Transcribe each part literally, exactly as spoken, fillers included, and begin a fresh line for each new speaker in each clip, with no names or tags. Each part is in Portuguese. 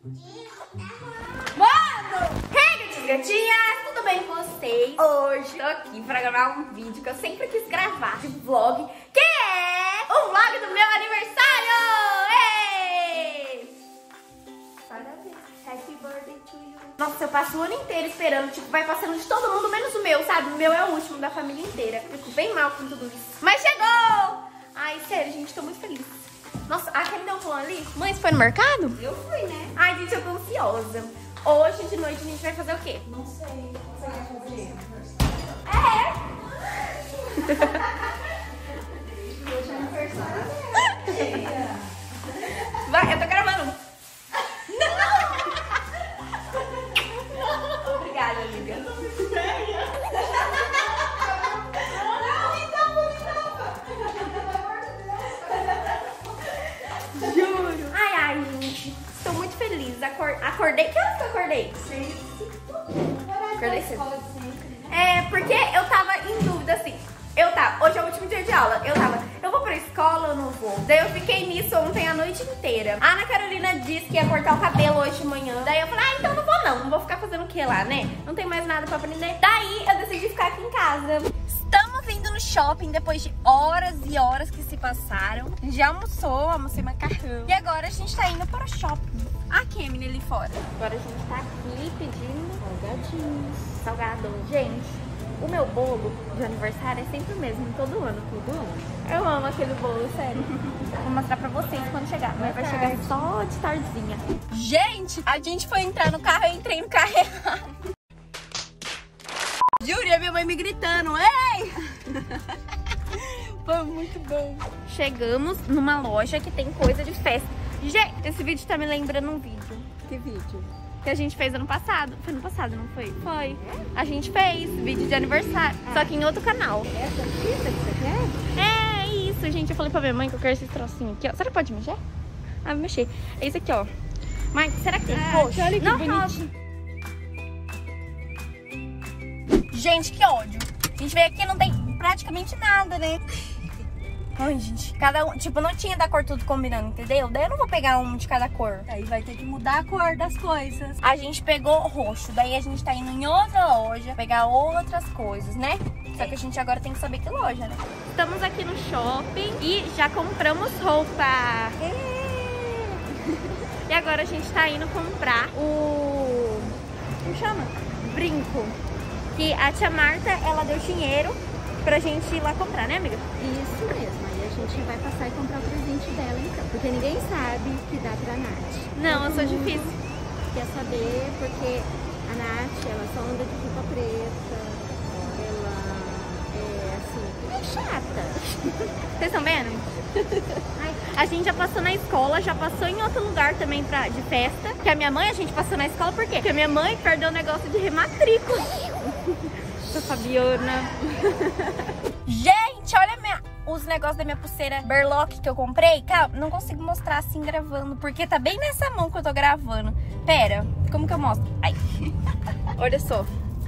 Mano! Hey, gatinhas, gatinhas! Tudo bem com vocês? Hoje tô aqui pra gravar um vídeo que eu sempre quis gravar de vlog, que é o vlog do meu aniversário! Ei! Parabéns! Happy birthday to you! Nossa, eu passo o ano inteiro esperando, tipo, vai passando de todo mundo, menos o meu, sabe? O meu é o último da família inteira. Eu fico bem mal com tudo isso. Mas chegou! Ai, sério, gente, tô muito feliz. Nossa, a Kelly deu um plano ali. Mãe, você foi no mercado?
Eu fui, né?
Ai, gente, eu tô ansiosa. Hoje de noite a gente vai fazer o quê?
Não sei. Você quer fazer?
É!
Hoje é aniversário.
Vai, eu tô gravando. Não! Obrigada, amiga.
Não, então não.
Juro. Ai, ai, gente. Estou muito feliz. Acor... Acordei. Que horas que eu acordei? Acordei cedo. É, porque eu tava em dúvida, assim. Eu tava, hoje é o último dia de aula. Eu tava, eu vou pra escola ou não vou? Daí eu fiquei nisso ontem a noite inteira. A Ana Carolina disse que ia cortar o cabelo hoje de manhã. Daí eu falei, ah, então não vou não. Não vou ficar fazendo o que lá, né? Não tem mais nada pra aprender. Daí eu decidi ficar aqui em casa. Estamos vindo no shopping depois de horas e horas que se passaram. A gente já almoçou, almocei macarrão. E agora a gente tá indo para o shopping. A Kemily ali fora. Agora a gente tá aqui pedindo salgadinhos. Salgado. Gente, o meu bolo de aniversário é sempre o mesmo, todo ano. Todo ano. Eu amo aquele bolo, sério. Vou mostrar pra vocês quando chegar. Mas vai chegar só de tardezinha. Gente, a gente foi entrar no carro, eu entrei no carro errado. Júlia, a minha mãe me gritando, ei! Foi muito bom. Chegamos numa loja que tem coisa de festa. Gente, esse vídeo tá me lembrando um vídeo.
Que vídeo?
Que a gente fez ano passado. Foi ano passado, não foi? Foi. A gente fez vídeo de aniversário, ah. Só que em outro canal.
Essa fita que você quer?
É isso, gente. Eu falei pra minha mãe que eu quero esse trocinho aqui, ó. Será que pode mexer? Ah, vou mexer. É esse aqui, ó. Mas será que tem
ah,
roxo?
Olha que
não,
bonitinho.
Gente, que ódio. A gente veio aqui e não tem praticamente nada, né? Ai, gente, cada um, tipo, não tinha da cor tudo combinando, entendeu? Daí eu não vou pegar um de cada cor.
Aí vai ter que mudar a cor das coisas.
A gente pegou roxo, daí a gente tá indo em outra loja pegar outras coisas, né? Só que a gente agora tem que saber que loja, né? Estamos aqui no shopping e já compramos roupa. E agora a gente tá indo comprar o... como chama? Brinco. Que a tia Marta, ela deu dinheiro pra gente ir lá comprar, né, amiga?
Isso mesmo. Aí a gente vai passar e comprar o presente dela, então. Porque ninguém sabe que dá pra Nath.
Não, eu sou difícil.
Quer saber porque a Nath, ela só anda de roupa preta. Ela é, assim, é chata.
Vocês estão vendo? Ai, a gente já passou na escola, já passou em outro lugar também pra, de festa. Que a minha mãe, a gente passou na escola por quê? Porque a minha mãe perdeu o negócio de rematrícula. Sou Fabiana. Gente, olha minha, os negócios da minha pulseira berlock que eu comprei. Calma, não consigo mostrar assim gravando, porque tá bem nessa mão que eu tô gravando. Pera, como que eu mostro? Ai. Olha só.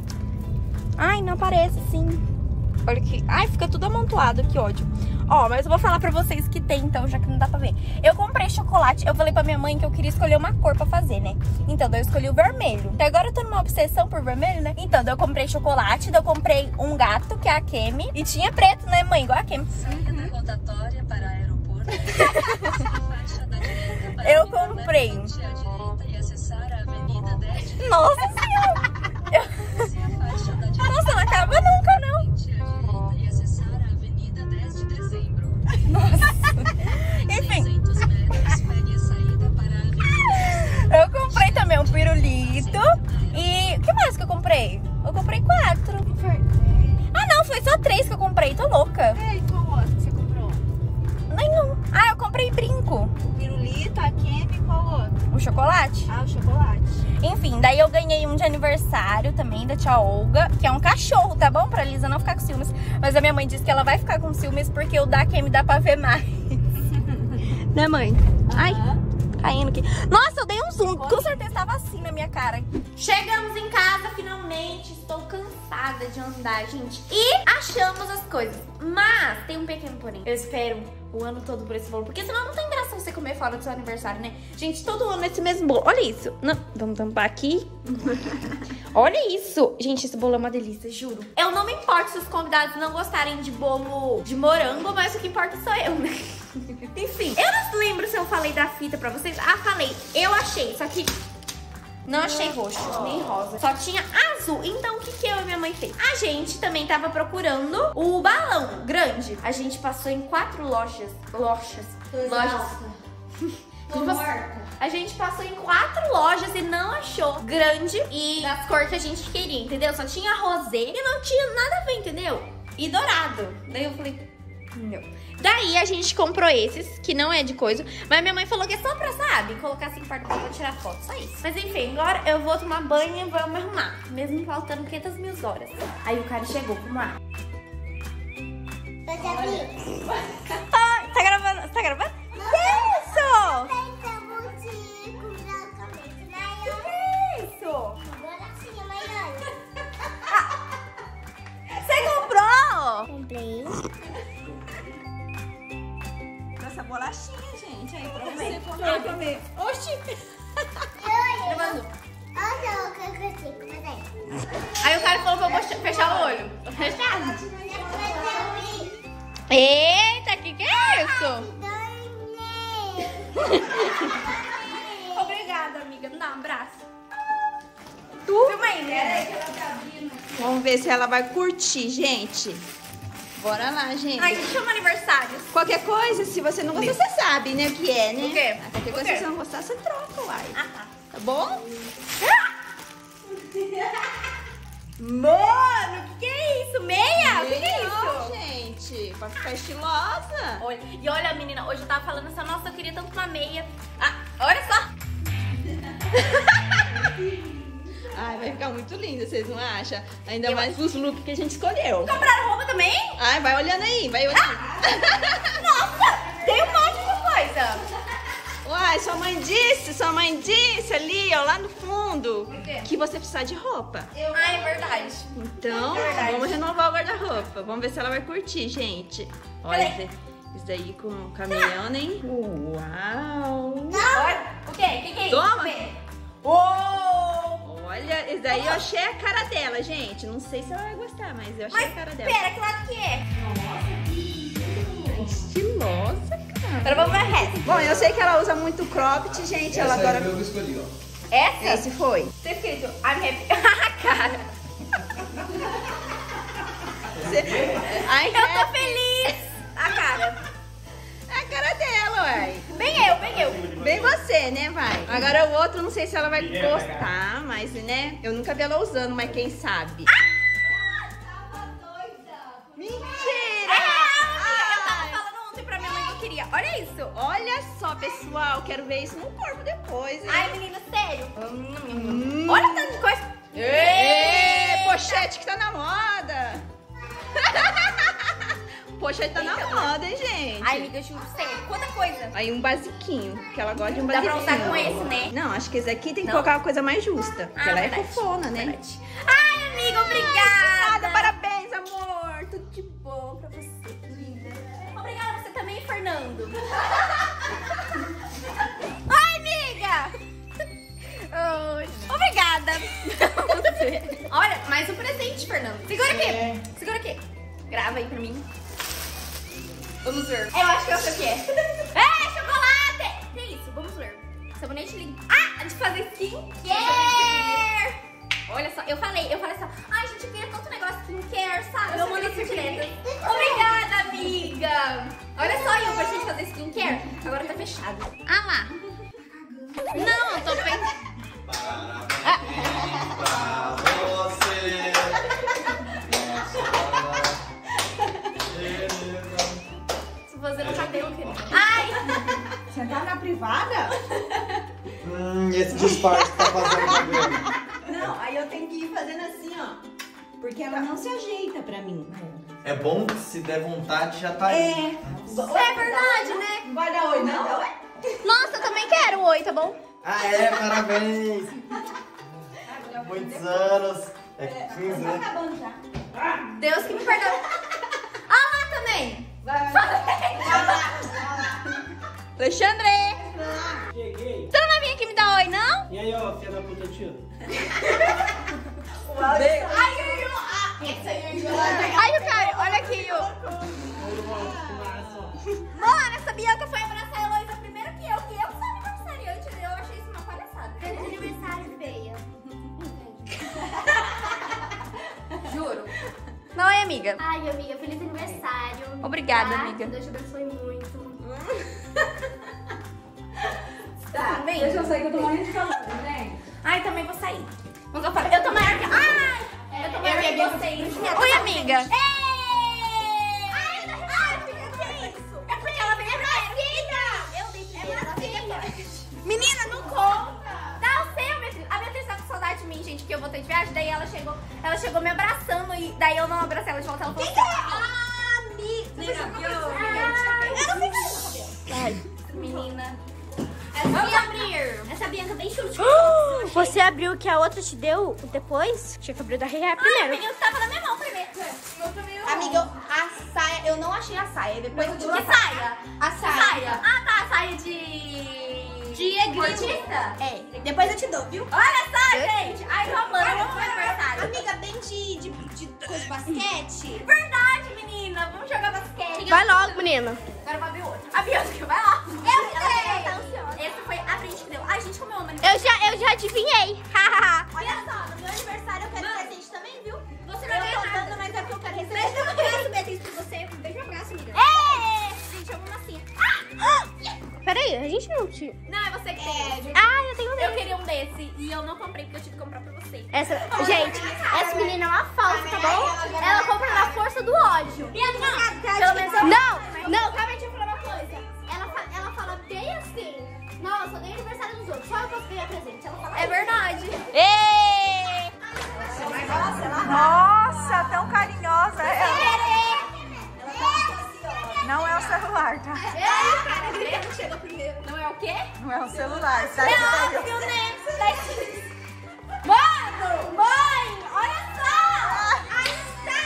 Ai, não aparece assim. Olha que... ai, fica tudo amontoado, que ódio. Ó, mas eu vou falar pra vocês que tem, então, já que não dá pra ver. Eu comprei chocolate, eu falei pra minha mãe que eu queria escolher uma cor pra fazer, né? Então, daí eu escolhi o vermelho. Até agora eu tô numa obsessão por vermelho, né? Então, daí eu comprei chocolate, daí eu comprei um gato, que é a Kemi. E tinha preto, né, mãe? Igual a Kemi.
Saia da rotatória para aeroporto. Faixa da direita para
eu comprei.
à direita e acessar a Avenida dez de
Nossa Senhora! Eu... Nossa, não acaba nunca, não.
e acessar a Avenida dez de dezembro.
Nossa. Enfim.
Pegue a saída para a Avenida.
Eu comprei também um pirulito. E o que mais que eu comprei? Eu comprei quatro. Ah, não, foi só três que eu comprei. Tô louca.
É, e qual outro você comprou?
Nenhum. Ah, eu comprei brinco.
O pirulito, a Kemi e qual outro?
O chocolate.
Ah, o chocolate.
Enfim, daí eu ganhei um de aniversário também da tia Olga, que é um cachorro, tá bom? Pra Lisa não ficar com ciúmes. Mas a minha mãe disse que ela vai ficar com ciúmes porque o da Kemi dá pra ver mais. Né, mãe? Ai, caindo aqui. Nossa, eu dei um zoom. Com certeza tava assim na minha cara. Chegamos em casa, finalmente. Estou cansada de andar, gente. E achamos as coisas. Mas tem um pequeno porém. Eu espero o ano todo por esse bolo, porque senão não tem graça você comer fora do seu aniversário, né? Gente, todo ano esse mesmo bolo. Olha isso. Não, vamos tampar aqui. Olha isso. Gente, esse bolo é uma delícia, juro. Eu não me importo se os convidados não gostarem de bolo de morango, mas o que importa sou eu, né? Enfim, eu não lembro se eu falei da fita pra vocês. Ah, falei. Eu achei, só que não achei roxo, nem rosa. Só tinha azul. Então, o que, que eu e minha mãe fez? A gente também tava procurando o balão grande. A gente passou em quatro lojas. Lojas. Lojas.
Tô morta.
A gente passou em quatro lojas e não achou grande e das cores que a gente queria, entendeu? Só tinha rosé e não tinha nada a ver, entendeu? E dourado. Daí eu falei, não. Daí a gente comprou esses, que não é de coisa. Mas minha mãe falou que é só pra, sabe, colocar assim perto pra tirar foto, só isso. Mas enfim, agora eu vou tomar banho e vou me arrumar. Mesmo faltando quinhentas mil horas. Aí o cara chegou, vamos lá. Ah, tá gravando? Tá gravando? Que isso? Que isso? Você comprou?
Comprei.
Essa bolachinha, gente, aí pra
Comer.
você comer. comer. Oxi!
Gravando.
Olha o que eu consigo fazer.
Aí o cara falou pra eu fechar o olho. Tô fechado. Eita, que que é isso? Obrigada, amiga. Me dá um abraço. Tu? Filma aí, né?
Vamos ver se ela vai curtir, gente. Bora lá, gente.
Ai, gente, chama aniversário.
Qualquer coisa, se você não gostar, você sabe, né, o que é, né?
O quê?
Ah, qualquer
O
coisa,
quê?
se você não gostar, você troca, uai.
Ah, tá.
Tá bom?
Mano, que que é isso? Meia? O que que é
Não,
isso?
gente, pra ficar estilosa.
Olha, e olha, menina, hoje eu tava falando assim, nossa, eu queria tanto uma meia. Ah, olha só.
Ai, vai ficar muito linda, vocês não acham? Ainda mais os looks que a gente escolheu.
Compraram roupa também?
Ai, vai olhando aí, vai olhando.
Nossa, tem um monte de coisa.
Uai, sua mãe disse, sua mãe disse ali, ó, lá no fundo,
O quê?
que você precisa de roupa.
Ah, é verdade.
Então,
É verdade.
vamos renovar o guarda-roupa. Vamos ver se ela vai curtir, gente. Olha,
Peraí.
esse- isso daí com o caminhão, hein? Uau!
Olha, o quê? O que que é isso?
Toma.
Vê. Oh!
Olha, esse daí eu achei a cara dela, gente. Não sei se ela vai gostar, mas eu achei
Mas,
a cara dela.
pera, que lado que é?
Estilosa, cara.
Agora vamos ver o resto.
Bom, eu sei que ela usa muito cropped, gente. Ela
Essa aí
agora...
foi eu que escolhi, ó.
Essa?
Esse foi.
Tá escrito, I'm happy. Cara,
Você... Ai,
eu tô feliz. A cara.
É a cara dela, uai.
Bem eu, bem eu.
Bem você, né, vai? Agora o outro, não sei se ela vai gostar, mas, né? Eu nunca vi ela usando, mas quem sabe? Mentira!
É real, amiga. Eu tava falando ontem pra minha mãe que eu queria. Olha isso.
Olha só, pessoal, quero ver isso no corpo depois, hein?
Ai, menina, sério.
Hum.
Olha o tanto de coisa.
Ê, pochete que tá na moda! Pochete tá na moda, hein, gente?
Ai, amiga, eu juro, sério. Quanta coisa.
Aí um basiquinho, que ela gosta de um
Dá
basiquinho.
pra usar com esse, né?
Não, acho que esse aqui tem que
Não?
colocar uma coisa mais justa. Porque
Ah,
ela
verdade.
é fofona, né?
Verdade. Ai, amiga, obrigada.
Nada, parabéns, amor!
Tudo de bom pra você, linda. Obrigada você também, Fernando. Ai, amiga. Oi. Obrigada. Olha, mais um presente, Fernando. Segura aqui. Segura aqui. Grava aí pra mim. Vamos ver. Eu acho que eu sei o que é. É, chocolate. Que isso? Vamos ver. Sabonete lindo. Ah, de fazer skincare. Olha só, eu falei, eu falei só. Ai, gente, eu queria tanto negócio skincare, sabe? Eu mando assim direto. Obrigada, amiga. Olha só, eu pra gente fazer skincare. Agora tá fechado. Ah lá. Não, eu tô pensando.
Pra você.
Tô fazendo cabelo, querido. Ai!
Você tá na privada?
Hum, esse disfarce tá fazendo cabelo.
Não, aí eu tenho que ir fazendo assim, ó. Porque ela não se ajeita pra mim.
É bom que se der vontade já tá aí.
É.
É verdade, né?
Não vai dar oi, não?
Nossa, eu também quero oi, tá bom?
Ah, é? Parabéns. Muitos anos. É quinze, né?
acabando já.
Deus que me perdoe. Ah lá também.
Vai, vai, vai.
Alexandre!
Cheguei.
Você não vai vir aqui me dar oi, não?
E aí, ó, filha da puta, tio?
Ai, ai,
Ai, o cara, olha aqui, ó.
mano, essa Bianca foi abraçar a Heloísa primeiro que eu, que eu sou aniversariante. Eu achei isso uma palhaçada.
Feliz aniversário, feia.
Juro. Não é, amiga?
Ai, amiga, feliz aniversário.
Obrigada,
tá?
amiga.
Deus te abençoe muito.
Tá, bem.
Deixa eu sair que eu tô morrendo de calor, né?
Ai, também vou sair. Mas eu falei, eu tô maior que... Ai! Eu tô maior que vocês.
Oi, amiga.
Ei! Ai, ai, filha, que é isso? É porque ela veio primeiro. Eu dei primeiro, ela veio depois. Menina, não conta. Dá o seu, minha filha. A Beatriz tá com saudade de mim, gente, que eu voltei de viagem. Daí ela chegou, ela chegou me abraçando e daí eu não abracei ela de volta. Ela falou assim, ah, amiga. Eu não sei fazer meu cabelo.
Ai.
Menina. Vamos abrir.
Essa Bianca bem chute.
Você abriu o que a outra te deu depois? Tinha que abrir da Rei
Ah,
primeiro.
eu tava na minha mão primeiro.
Amiga, eu- a saia, eu não achei a saia. Depois eu tive
Que saia?
a saia.
Saia. Ah, tá. Saia de...
De egrilo.
Esportista?
É, depois eu te dou, viu?
Olha só, gente. Ai, roubando. Eu vou aniversário.
Amiga, bem de, de, de coisa de basquete.
Verdade, menina. Vamos jogar basquete.
Vai logo, menina.
Agora eu vou abrir outro. A Bianca, vai lá. Eu sei. Esse foi a brinde que deu. Ai, gente, comeu uma.
Eu já, eu já adivinhei. Hahaha.
Olha só, no meu aniversário eu quero presente também, viu?
Você
Eu
não vai
tô
ganhar nada.
dando, mas é porque eu quero receber. Beijo no abraço, Beatriz, pra você. Beijo no abraço, amiga.
É. Gente, eu vou assim.
Peraí, a gente não tinha.
Não, é você que tem.
Ah, eu tenho um
Eu
dele.
queria um desse e eu não comprei porque eu tive que comprar pra você.
Essa, gente, essa menina é uma falsa, tá bom? Ela compra na força do ódio.
Pelo menos eu...
Não, não,
Calma aí, deixa eu falar uma coisa. Ela, fa- ela fala bem assim. Não, eu só dei aniversário dos outros. Só eu posso ganhar presente. Ela fala
É verdade.
Ei!
Nossa, tão carinhosa. Ela- Não é o celular, tá?
Não é o quê?
Não é o celular. Tá?
É óbvio, né? Mano, mãe, olha só. Aí está.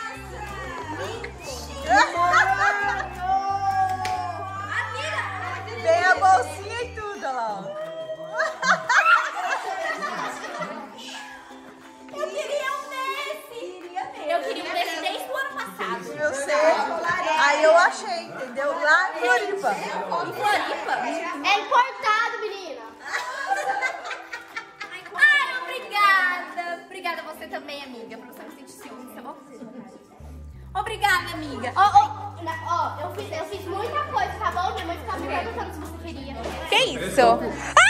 Amiga.
Tem a bolsinha e tudo, olha lá.
Eu queria um desse. Eu queria um desse desde o ano passado.
Eu sei. Aí eu achei, entendeu? Lá em Floripa.
Em Floripa.
É importado, menina.
Ai, obrigada. Obrigada a você também, amiga, pra você não sentir ciúme, tá bom? Obrigada, amiga.
Ó, ó, na- ó, eu fiz, eu fiz muita coisa, tá bom? Minha mãe ficava me perguntando se você queria.
Que isso?